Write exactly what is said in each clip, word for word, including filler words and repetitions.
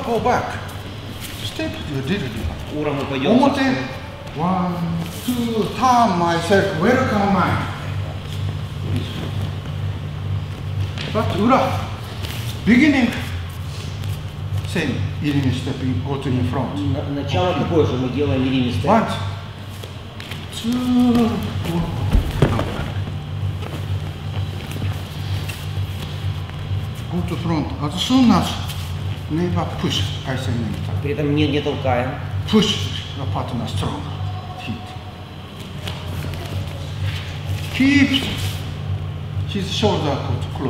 go back. Step, you did it. Ура, мы пойдем. Omote, one, two, turn myself, welcome mind. But ura, beginning, same, irini step, you go to in front. Начало такое же, мы делаем irini step. One, two, go to front. As soon as never push, I say many times. При этом не, не толкаем. Push the partner strong. Hit. Keep his shoulder close.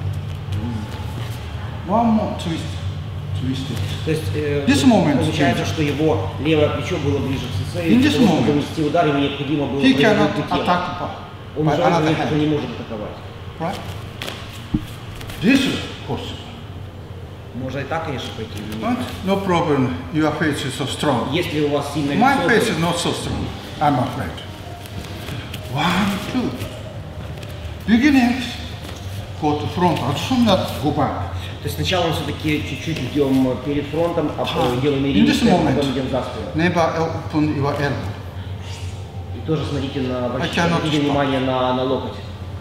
One more twist. Twist it. То есть э, This moment, получается, что его левое плечо было ближе к СССР, и In для this того, чтобы moment, нанести удар, ему необходимо было he производить cannot тело. attack by, Он by уже another уже не hand. может атаковать. Right? This is possible. Можно и так, конечно, пойти. But no problem. Your face is so strong. Если у вас сильное My лицо, face то- is not so strong. I'm afraid. One, two. Beginning. Go to front. As soon as go back. То есть сначала мы все-таки чуть-чуть идем перед фронтом, а потом делаем In irini this step, moment, потом идем за спину. never open your elbow. И тоже смотрите на, I cannot обратите stop. внимание на, на локоть.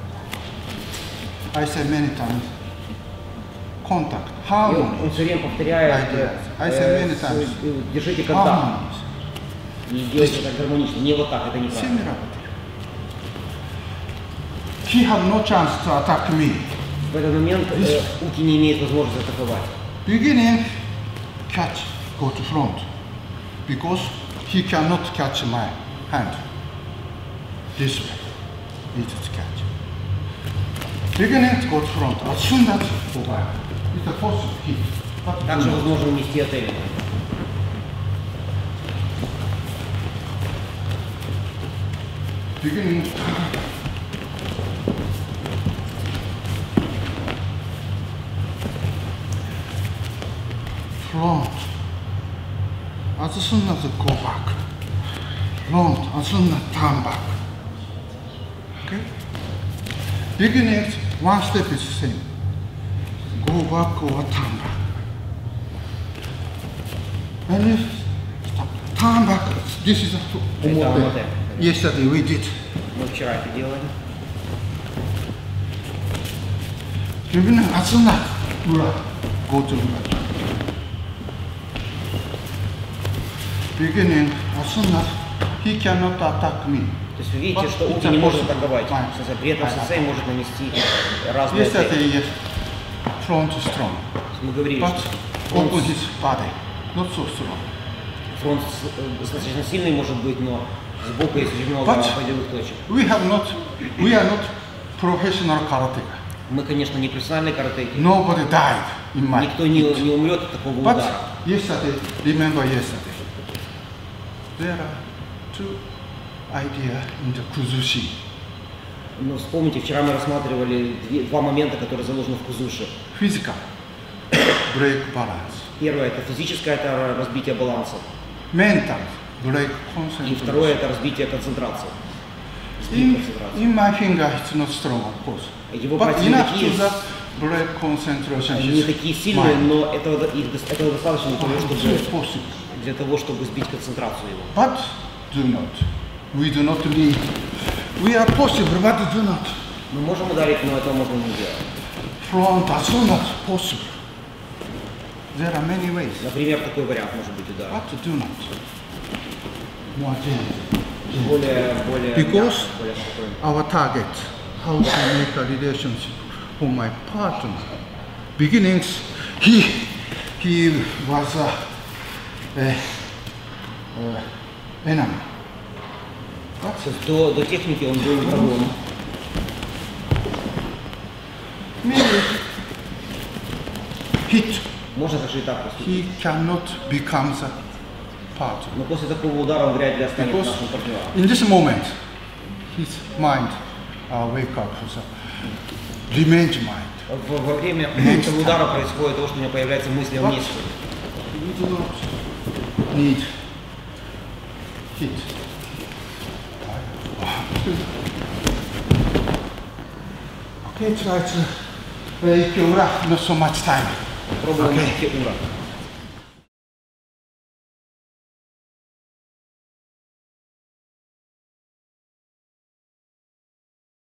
I say many times. Contact. И он, он Harmony. все время повторяет, I э, say many с- times. э, держите контакт. Harmony. И делайте так гармонично. Не вот так, это неправильно. Similar. He have no chance to attack me. В этот момент э, Уки не имеет возможности атаковать. Beginning, catch, go to front. Because he cannot catch my hand. This way. He just catch. Beginning, go to front. As soon as go back. It's a possible hit. But Также do not. возможно нанести от Эллина. Beginning. Front. As soon as go back. Front. As soon as turn back. Okay? Beginning, one step is same. Go back or turn back. And if stop, turn back. This is a Это омоте. Yesterday we did. Мы вчера это делали. Beginning, as soon as ura, go to ura. Beginning, as soon as he cannot attack me. То есть вы видите, But что it's Уки не может possible. атаковать. Fine. В смысле, при этом Fine. Сенсей может нанести разные Yesterday, эффекты. yes, front is strong, Мы говорили, but что фронт, open his body, not so strong. фронт с- э, достаточно сильный может быть, но сбоку есть очень много But- пойдевых точек. We have not, we are not professional karateka. Мы, конечно, не профессиональные каратеки. Nobody died in my. Никто не, не умрет от такого But удара. yesterday, remember yesterday, there are two ideas in the kuzushi. Но вспомните, вчера мы рассматривали две- два момента, которые заложены в кузуши. Physical, break balance. Первое – это физическое, это разбитие баланса. Mental, break И concentration. второе – это разбитие концентрации. Сбит In, концентрации. in my finger, it's not strong, of course. Его But пальцы не enough такие, to that break concentration. они не is такие сильные, mine. но этого, их дос- этого достаточно для того, It's чтобы, possible. для того, чтобы сбить концентрацию его. But do not. We do not need. We are possible, but do not. Мы можем ударить, но этого можно не делать. Front as soon as possible. There are many ways, Например, такой вариант может быть удар. but do not. More gentle. Более, более, Because- мягко, более спокойно. Our target, how to make a relationship for my partner. Beginnings, he he was a, a, a enemy. То есть До, до техники он был врагом. Maybe hit. Можно также и так поступить. He cannot become the partner. Но после такого удара он вряд ли останется Because нашим партнером. in this moment, his mind uh, wake up for the revenge mind. Во, во время этого удара происходит то, что у него появляется мысль о But мести. we do not need hit. Okay, try to make your not so much time. Пробуем Okay. нанести удар.